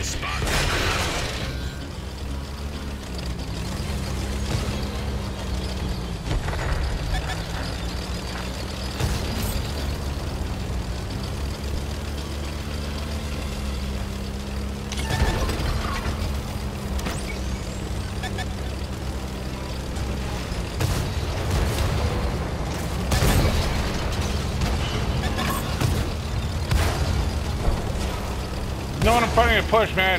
No one in front of you, push, man.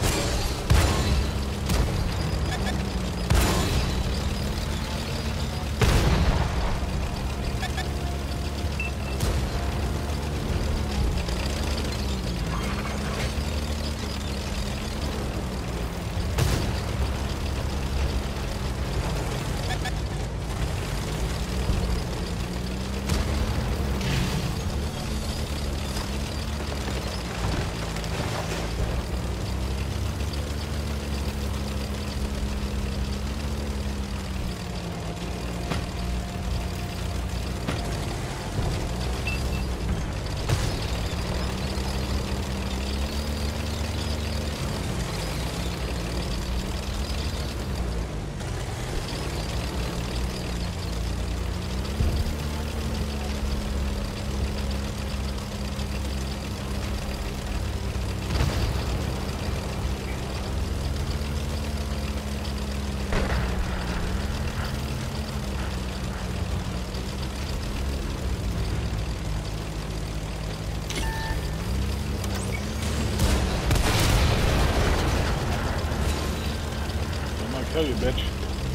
Kill you, bitch.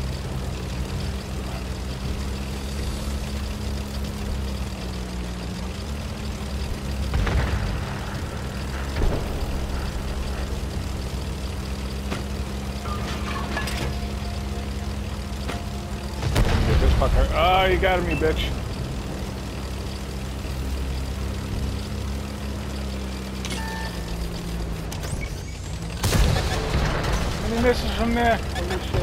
Get this fucker. Oh, you got me, bitch. How many misses from there? Holy shit.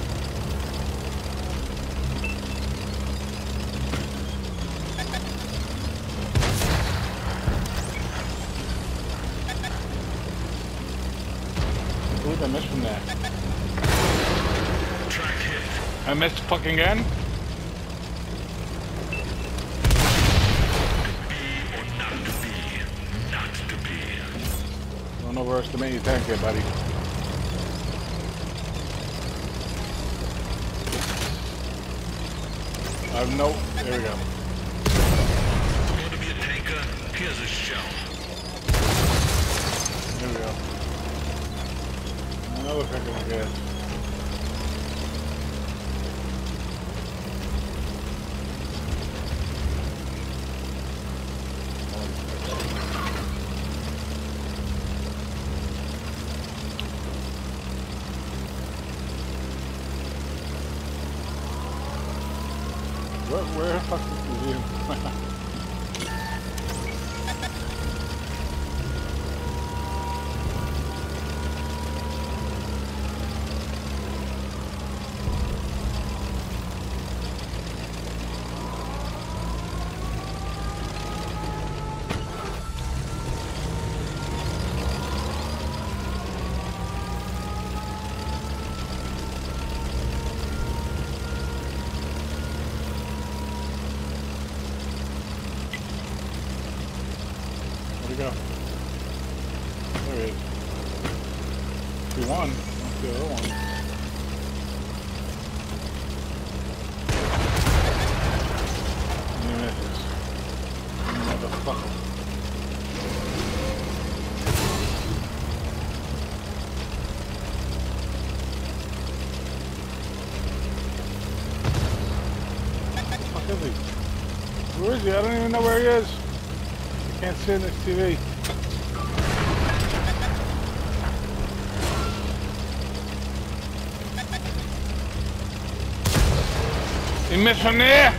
Ooh, I missed from there. Track hit. I missed fucking again? Be or not to be. Not to be. Don't overestimate your tank here, buddy. No, there we go. Want to be a tanker? Here's a shell. There we go. Another fucking gas. Where the fuck is the museum? Where'd he go? There he is. We won. That's the other one. And he misses. Motherfucker. What the fuck is he? Where is he? I don't even know where he is. I can't see in this TV. He missed from there?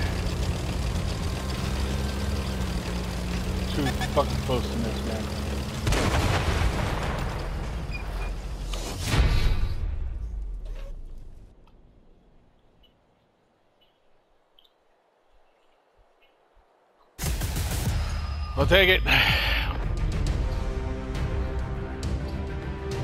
Too fucking close to miss, man. I'll take it.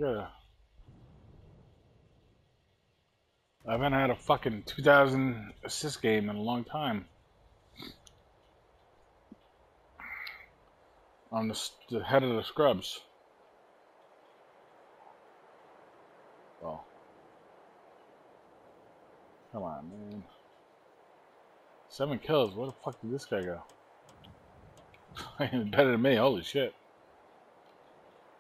good. I haven't had a fucking 2,000 assist game in a long time. On the head of the scrubs. Well, come on, man. 7 kills. Where the fuck did this guy go? Better than me. Holy shit.